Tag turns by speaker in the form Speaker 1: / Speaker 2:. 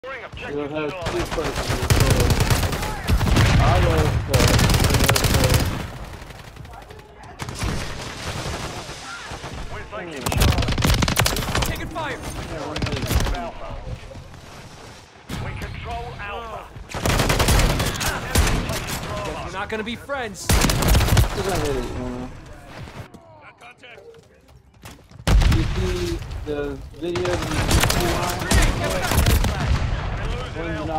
Speaker 1: You'll have two places. Auto
Speaker 2: Taking fire!
Speaker 3: We control Alpha.
Speaker 2: Guess we're not gonna be friends.
Speaker 1: You see the video?